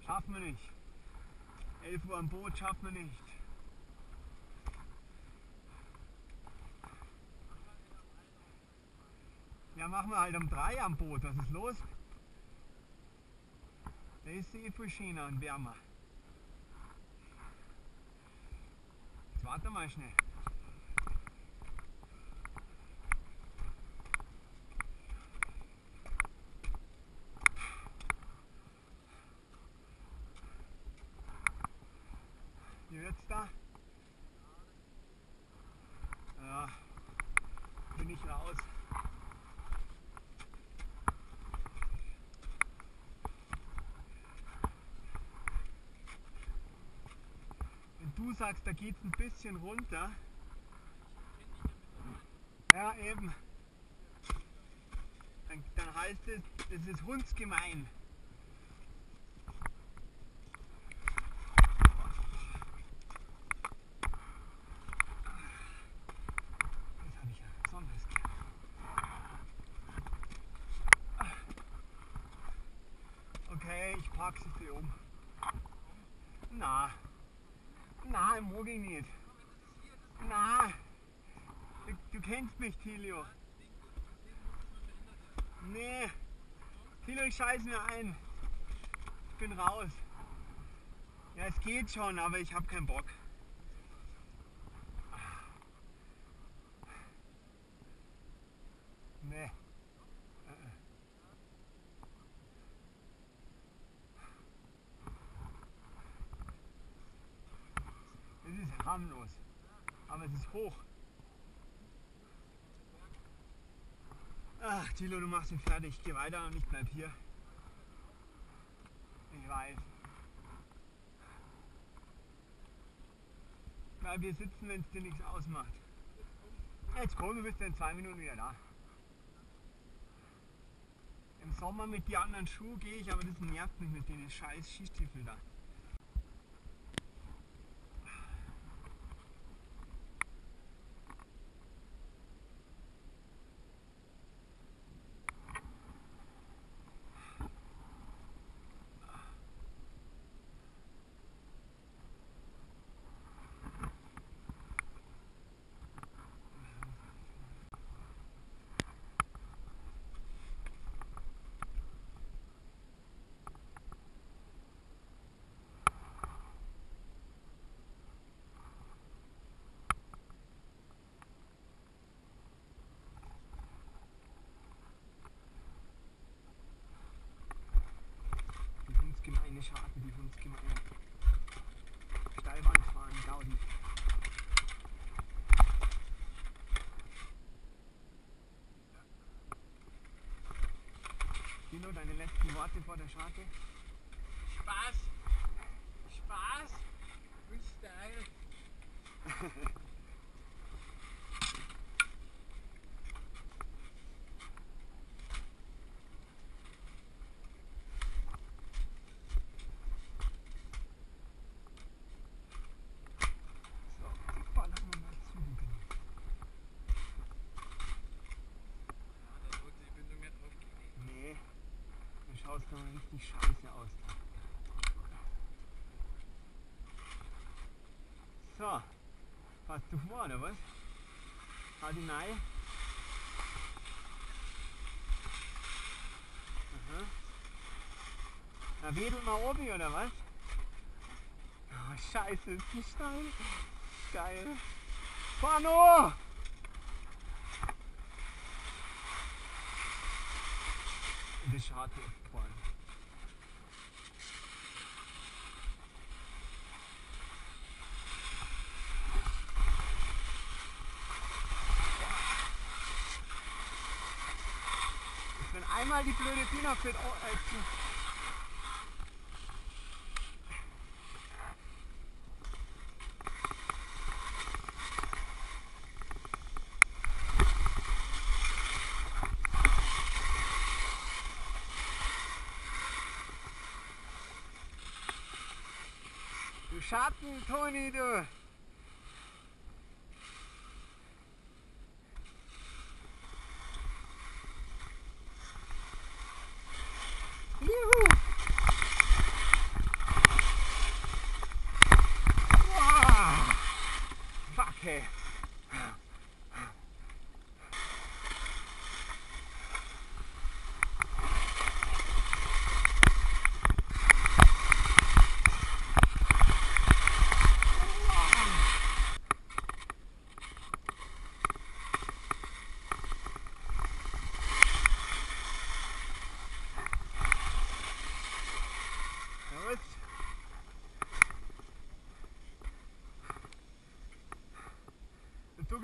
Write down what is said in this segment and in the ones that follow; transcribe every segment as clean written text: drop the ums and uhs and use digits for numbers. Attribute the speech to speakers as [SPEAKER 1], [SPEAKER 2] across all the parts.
[SPEAKER 1] Schaffen wir nicht. 11 Uhr am Boot schaffen wir nicht. Ja, machen wir halt um 3 am Boot. Was ist los? Da ist die viel schöner und wärmer. Jetzt warte mal schnell. Wie wird's da? Ja, bin ich raus. Wenn du sagst, da geht's ein bisschen runter. Ja, eben. Dann heißt es, das ist hundsgemein. Das habe ich ja besonders gern. Okay, ich pack sie für um. Na, mag ich nicht. Na, du kennst mich, Tilio. Nee, Tilio, ich scheiß mir ein. Ich bin raus. Ja, es geht schon, aber ich habe keinen Bock. Nee. Es ist harmlos, aber es ist hoch. Ach, Tilo, du machst ihn fertig. Geh weiter und ich bleib hier. Ich weiß. Bleib hier sitzen, wenn es dir nichts ausmacht. Jetzt komm, du bist in 2 Minuten wieder da. Im Sommer mit den anderen Schuhen gehe ich, aber das nervt mich mit den scheiß Skistiefeln da. Gemeine Schaden, die uns gemein. Steilbahn fahren, Gaudi. Dino, deine letzten Worte vor der Scharte?
[SPEAKER 2] Spaß! Spaß! Freestyle!
[SPEAKER 1] Schaut doch richtig scheiße aus. So, hast du vor, oder was? Hau die rein. Aha. Na, wedelt mal oben, oder was? Oh, scheiße, ist die steil. Geil. Pano! Das Scharte vorne. Wenn einmal die blöde Finger fit du Schatten, Toni, du! Juhu!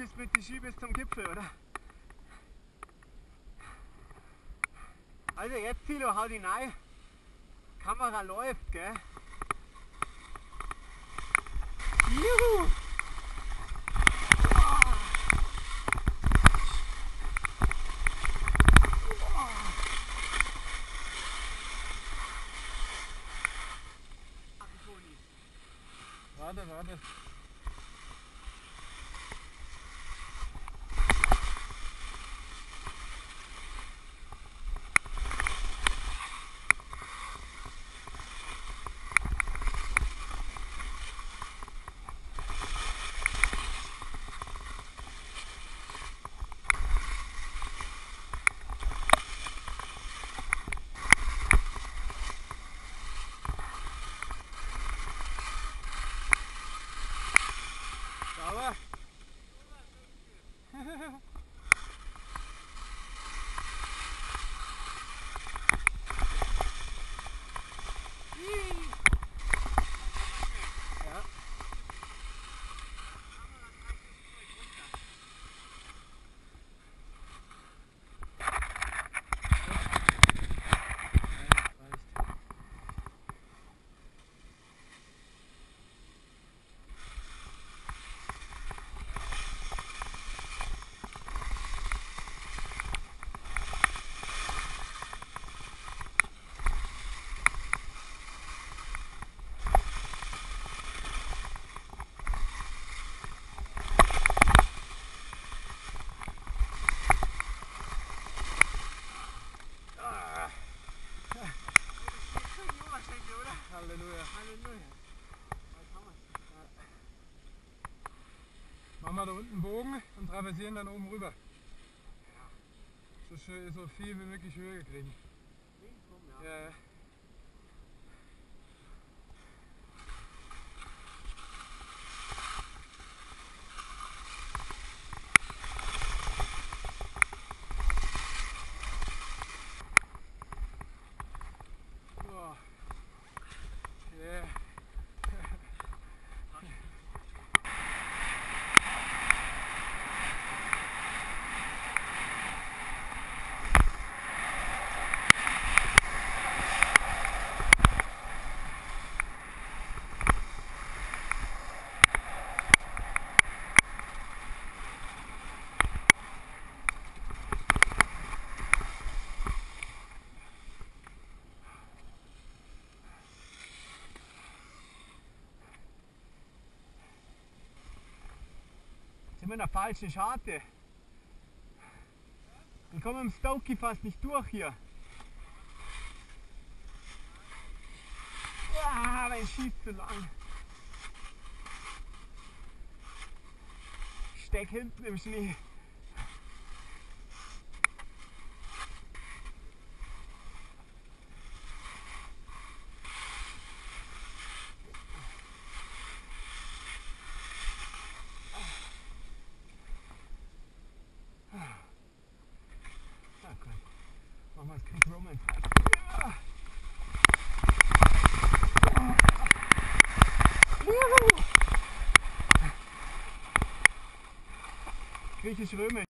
[SPEAKER 1] bist mit den Ski bis zum Gipfel, oder? Also jetzt Thilo, hau die rein. Kamera läuft, gell? Juhu!
[SPEAKER 2] Warte.
[SPEAKER 1] Sauber? Ja.
[SPEAKER 2] Halleluja.
[SPEAKER 1] Halleluja.
[SPEAKER 2] Machen wir da unten einen Bogen und traversieren dann oben rüber. So viel wie möglich Höhe kriegen.
[SPEAKER 1] Links rum, ja.
[SPEAKER 2] Ja, ja.
[SPEAKER 1] Boah.
[SPEAKER 2] Yeah.
[SPEAKER 1] Sind wir in der falschen Scharte? Ich komme im Stokey fast nicht durch hier. Ah, mein Ski ist zu lang. Ich steck hinten im Schnee. Machen wir das Creek Roman. Ja. Griechisch-Römisch.